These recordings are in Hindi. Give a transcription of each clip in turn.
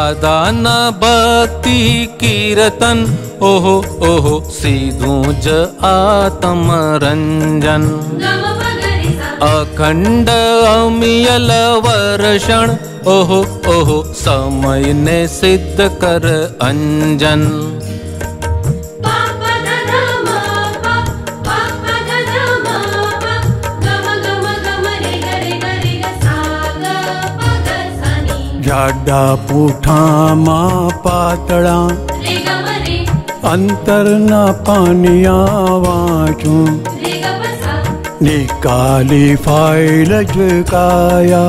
राधा न भक्ति कीर्तन ओहो ओहो सीधू ज आत्म रंजन। अखंड अमियल वर्षण ओहो ओहो समय ने सिद्ध कर अंजन। जाडा पूठा मां पातड़ा अंतर ना पानिया वाचू निकाली फाइल काया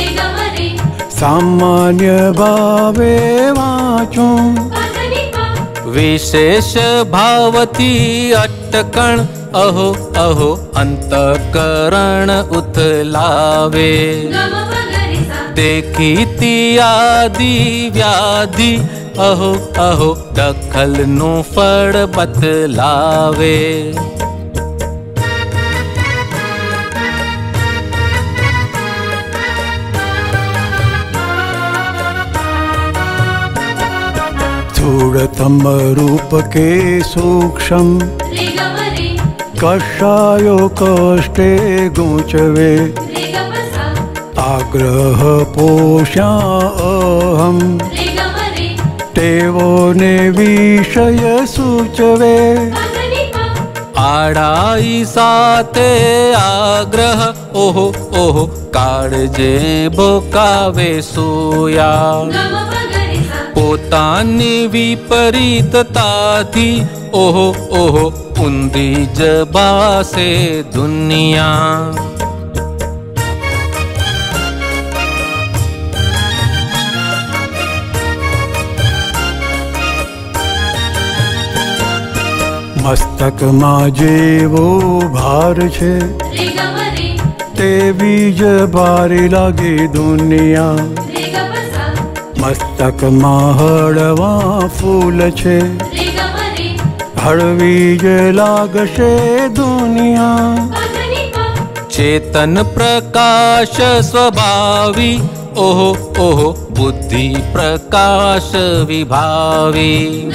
सामान्य भावे वाचू। विशेष भावती अटकण अहो अहो अंतकरण उथलावे। देखी ती आदि व्याधि अहो अहो दखल नु फड़ बतलावे। स्थूलतम रूप के सूक्ष्म कषायो कष्टे गुंचवे। आग्रह पोषा अहम तेवो ने विषय सूचवे। आड़ाई साते आग्रह ओहो ओहो काळजे भोकावे सोया। पोतानी विपरीतताथी ओहो ओहो ऊंधी जबासे दुनिया। मस्तक मां जेवो भार छे ते बीज बारी लागे दुनिया। मस्तक मां हळवा फूल छे हळवी ज लागशे दुनिया। चेतन प्रकाश स्वभावी ओहो ओहो बुद्धि प्रकाश विभावी।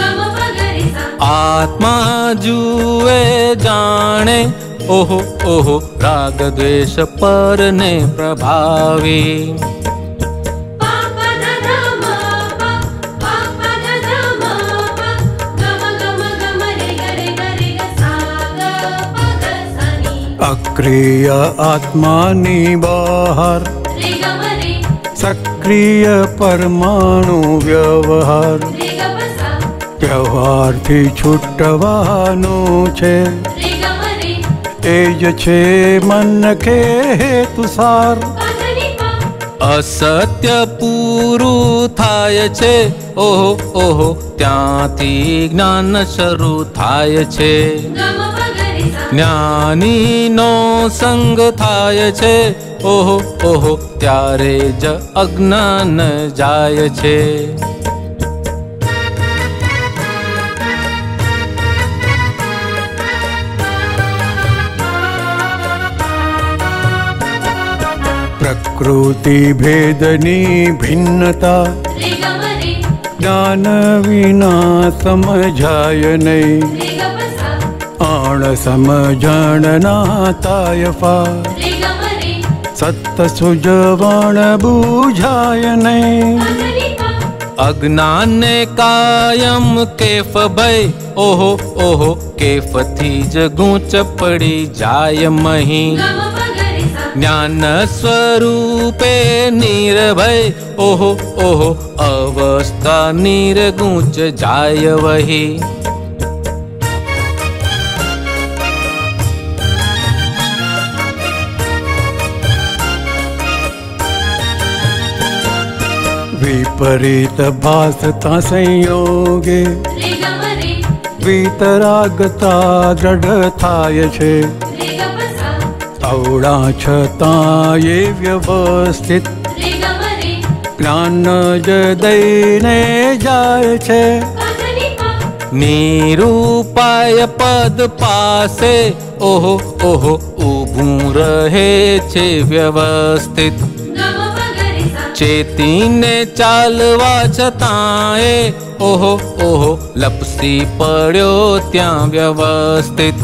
आत्मा जुए जाने ओहो ओहो राग द्वेष पर ने प्रभावी। अक्रिय आत्मा नी बाहर सक्रिय परमाणु व्यवहार। व्यवहार थी छूटवानो छे एज छे मन के हेतुसार। असत्य पूरु थाय छे ओहो ओहो त्यांथी ज्ञान शरू थाय छे। ज्ञानी नो संग थाय छे ओहो ओहो त्यारे ज अज्ञान जाय छे। प्रकृति भेदनी भिन्नता ज्ञान विना समझाय नहीं। आण समझण ना तायफा सत्त सुजवण बूझाय नहीं। अज्ञान ने कायम केफ भय ओहो ओहो केफ थी जगूच पड़ी जाय मही। ज्ञान स्वरूपे निर्भय ओहो ओहो अवस्था निर्गुंच जाय वही। विपरीत भासता संयोगे वीतरागता दृढ़ थाय छे। अवड़ा छतां ये व्यवस्थित ज्ञान ज दईने जाय छे। निरूपाय पद पासे ओहो ओहो ऊभू रहे छे व्यवस्थित। ચેતીને ચાલવા છતાંય ઓહો ઓહો લપસી પડ્યો ત્યાં વ્યવસ્થિત.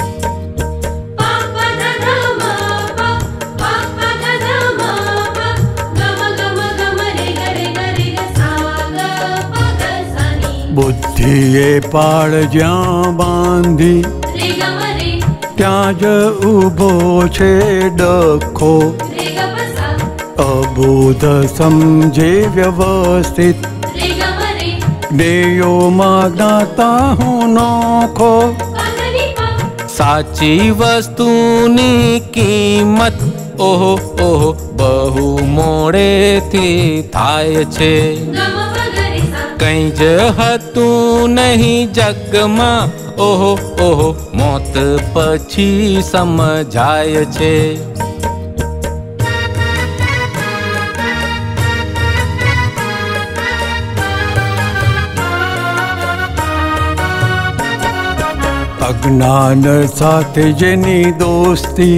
બુદ્ધિએ પાળ જ્યાં બાંધી ત્યાં જ ઊભો છે ડખો. અબોધ સમજે વ્યવસ્થિત જ્ઞેયોમાં જ્ઞાતા હું નોખો. સાચી વસ્તુની કિંમત ઓહો ઓહો બહુ મોડેથી થાય છે. કંઈ જ હતું નહીં જગમાં ઓહો ઓહો મોત પછી સમજાય છે. અજ્ઞાન સાથે જેની દોસ્તી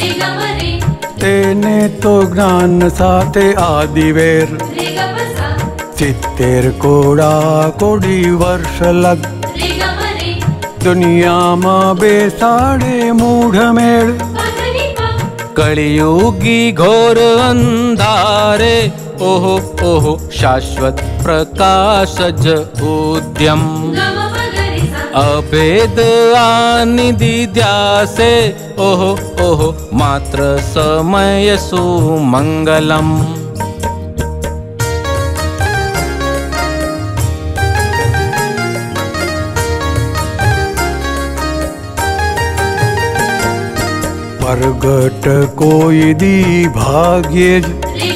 તેને તો જ્ઞાન સાથે આદિવેર. 70 કોડા કોડી વર્ષ લગ દુનિયામાં બેસાડે મૂઢમેળ. કળિયુગી ઘોર અંધારે ઓહો ઓહો શાશ્વત પ્રકાશ જ ઉદ્યમ. અભેદ આનિધિ ધ્યાસે ઓહો ઓહો માત્ર સમય સુમંગલમ. પ્રગટ કોઈ દી ભાગ્યે જ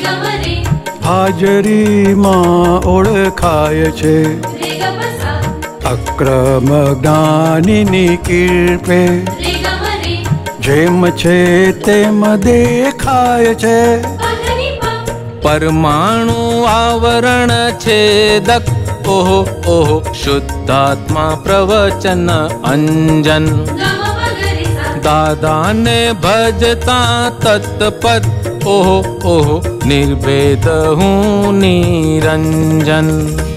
હાજરીમાં ઓળખાય છે. અક્રમ જ્ઞાનીની કીર્પે જેમ છે તેમ દેખાય છે. પરમાણુ આવરણ છેદક ઓહો ઓહો શુદ્ધાત્મા પ્રવચન અંજન. દાદાને ભજતા તત્પદ ઓહો ઓહો નિર્ભેદ હું નિરંજન.